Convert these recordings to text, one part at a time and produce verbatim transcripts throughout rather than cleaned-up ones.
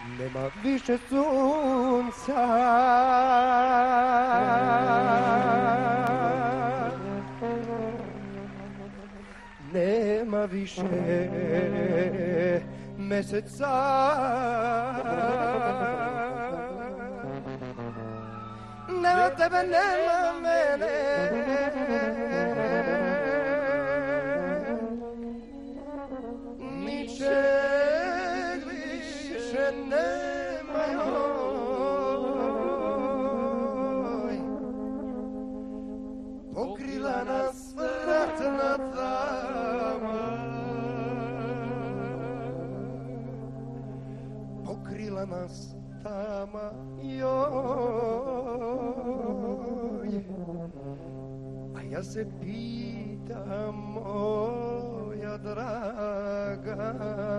Nema više sunca, nema više meseca, nema tebe, nema mene, ničeg više nema joj, pokrila nas ratna tama, pokrila nas tama joj, a ja se pitam, moja draga,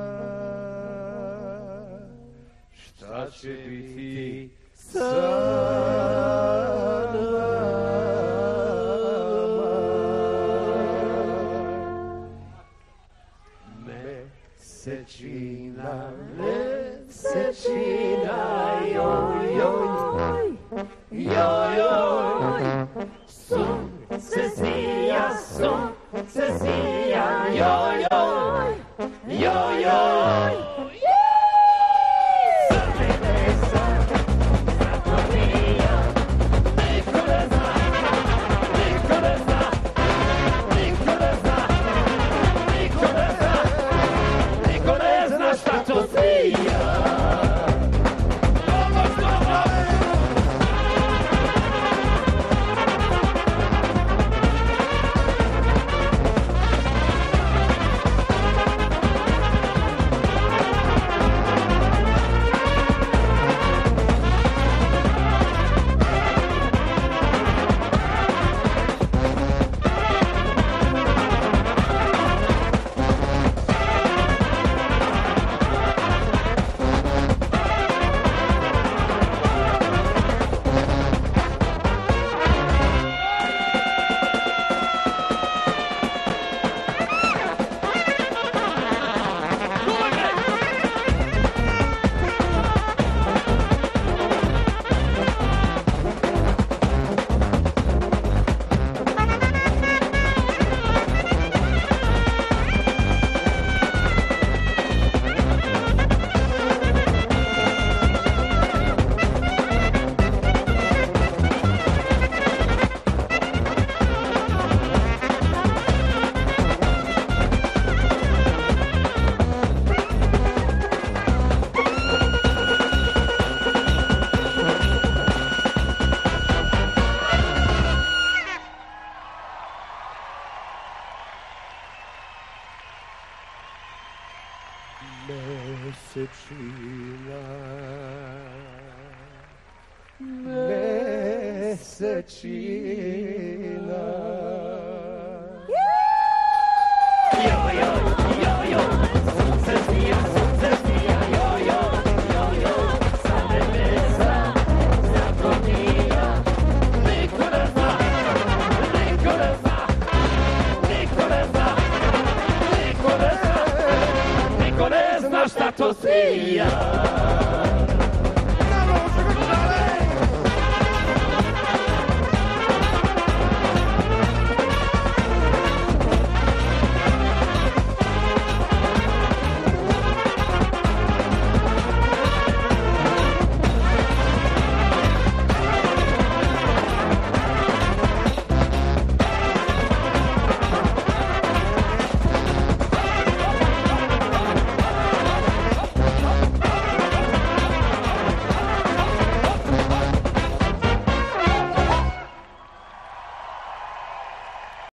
šta će biti sa nama? Mesečina, mesečina, joj, joj, joj, joj, sunce sija, sunce sija, joj, joj, joj, joj. Mesečina, mesečina, joj, joj, joj, joj, sunce svija, sunce svija, joj, joj, joj, joj, sa nebesa zakonija, niko ne zna, niko ne zna, niko ne zna, niko ne zna, niko ne zna šta to svija.